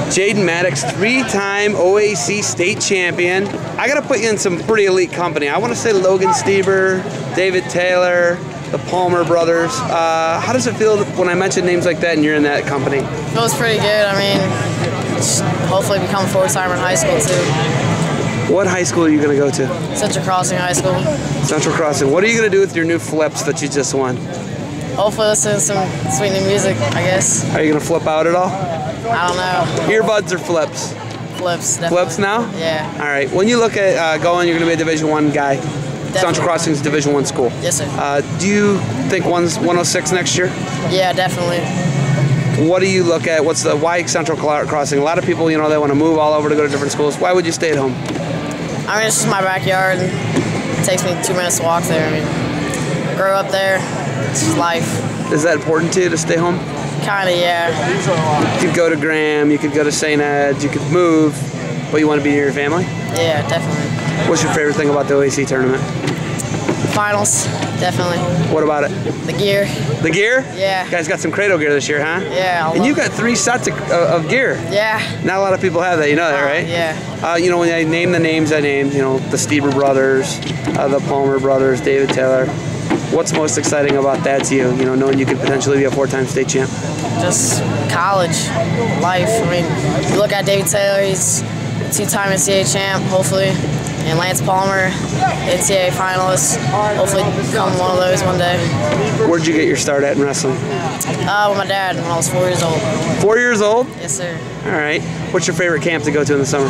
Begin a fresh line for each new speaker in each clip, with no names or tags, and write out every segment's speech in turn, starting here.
Jaden Mattox, 3-time OAC state champion. I gotta put you in some pretty elite company. I want to say Logan Stieber, David Taylor, the Palmer brothers. How does it feel when I mention names like that and you're in that company?
Feels pretty good. I mean, hopefully become a 4-timer in high school too.
What high school are you gonna go to?
Central Crossing High School.
Central Crossing. What are you gonna do with your new flips that you just won?
Hopefully listen to some sweet new music, I guess.
Are you gonna flip out at all?
I don't know.
Earbuds or flips?
Flips, definitely.
Flips now?
Yeah.
All right. When you look at going, you're gonna be a Division I guy.
Definitely.
Central Crossing's Division I school.
Yes, sir.
Do you think one's 106 next year?
Yeah, definitely.
What do you look at? Why Central Crossing? A lot of people, they want to move all over to go to different schools. Why would you stay at home?
I mean, it's just my backyard. It takes me 2 minutes to walk there. I mean, grow up there. It's just life.
Is that important to you to stay home?
Kinda, yeah.
You could go to Graham, you could go to St. Ed's, you could move, but you want to be near your family?
Yeah, definitely.
What's your favorite thing about the OAC tournament?
Finals, definitely.
What about it?
The gear.
The gear?
Yeah.
You guys got some Credo gear this year, huh?
Yeah.
And you got 3 sets of gear.
Yeah.
Not a lot of people have that, you know that, right?
Yeah.
When I name the names I named, the Stieber brothers, the Palmer brothers, David Taylor. What's most exciting about that to you, knowing you could potentially be a 4-time state champ?
Just college, life. I mean, you look at David Taylor, he's a 2-time NCAA champ, hopefully. And Lance Palmer, NCAA finalist, hopefully become one of those one day.
Where'd you get your start at in wrestling?
With my dad when I was 4 years old.
4 years old?
Yes, sir.
All right. What's your favorite camp to go to in the summer?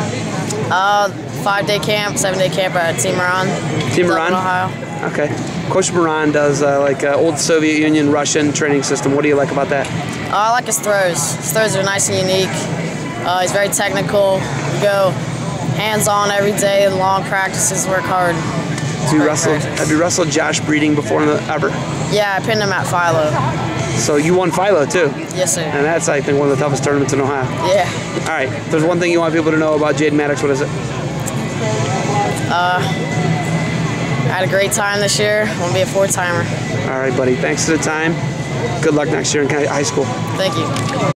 5-day camp, 7-day camp at Team Moran.
Team Moran?
Ohio.
Okay. Coach Moran does old Soviet Union Russian training system. What do you like about that?
I like his throws. His throws are nice and unique. He's very technical. You go hands-on every day, long practices, work hard.
Have you wrestled Josh Breeding before ever?
Yeah, I pinned him at Philo.
So you won Philo too?
Yes, sir.
And that's, I think, one of the toughest tournaments in Ohio.
Yeah.
All right. If there's one thing you want people to know about Jaden Mattox, what is it?
I had a great time this year. I want to be a 4-timer.
All right, buddy. Thanks for the time. Good luck next year in high school.
Thank you.